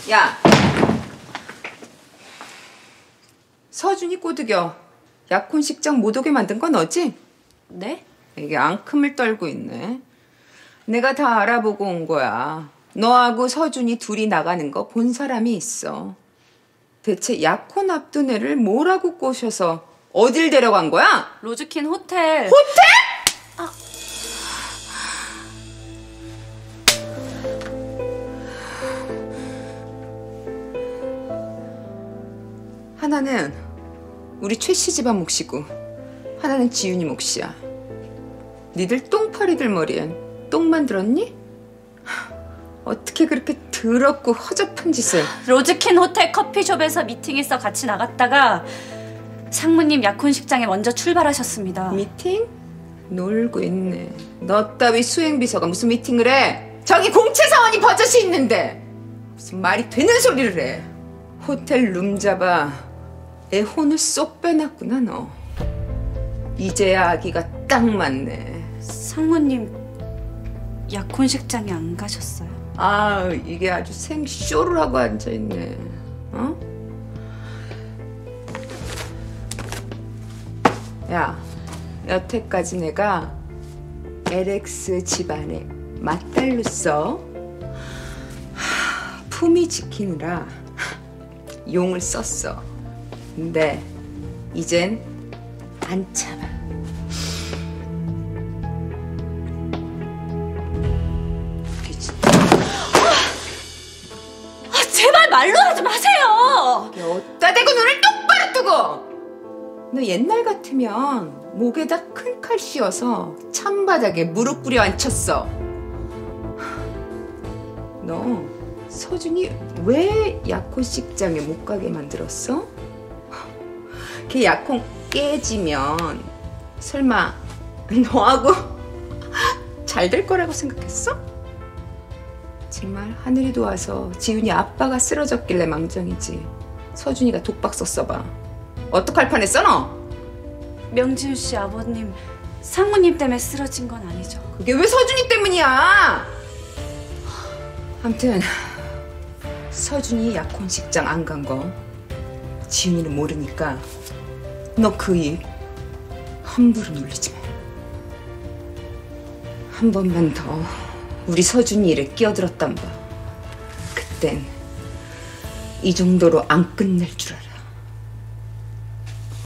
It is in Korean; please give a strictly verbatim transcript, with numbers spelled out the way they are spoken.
야! 서준이 꼬드겨 약혼식장 못 오게 만든 건 너지? 네? 이게 앙큼을 떨고 있네. 내가 다 알아보고 온 거야. 너하고 서준이 둘이 나가는 거 본 사람이 있어. 대체 약혼 앞둔 애를 뭐라고 꼬셔서 어딜 데려간 거야? 로즈킨 호텔. 호텔? 아. 하나는 우리 최 씨 집안 몫이고 하나는 지윤이 몫이야. 니들 똥파리들 머리엔 똥만 들었니? 어떻게 그렇게 더럽고 허접한 짓을. 로즈킨 호텔 커피숍에서 미팅 있어 같이 나갔다가 상무님 약혼식장에 먼저 출발하셨습니다. 미팅? 놀고 있네. 너 따위 수행비서가 무슨 미팅을 해? 저기 공채사원이 버젓이 있는데 무슨 말이 되는 소리를 해. 호텔 룸 잡아 애 혼을 쏙 빼놨구나 너. 이제야 아기가 딱 맞네. 상무님 약혼식장에 안 가셨어요? 아, 이게 아주 생쇼를 하고 앉아있네. 어? 야, 여태까지 내가 엘엑스 집안의 맏딸로서 품위 지키느라 용을 썼어. 근데 이젠 안 참아. 제발 말로 하지 마세요. 어디다 대고 눈을 똑바로 뜨고. 너 옛날 같으면 목에다 큰 칼 씌워서 찬바닥에 무릎 꿇여 앉혔어. 너 서준이 왜 약혼식장에 못 가게 만들었어? 걔 약혼 깨지면 설마 너하고 잘 될 거라고 생각했어? 정말 하늘이 도와서 지훈이 아빠가 쓰러졌길래 망정이지. 서준이가 독박 썼어봐. 어떡할 뻔했어 너? 명지훈 씨 아버님 상무님 때문에 쓰러진 건 아니죠? 그게 왜 서준이 때문이야? 아무튼 서준이 약혼식장 안 간 거 지훈이는 모르니까 너 그 입 함부로 놀리지 마. 한 번만 더 우리 서준이 일에 끼어들었단 봐. 그땐 이 정도로 안 끝낼 줄 알아.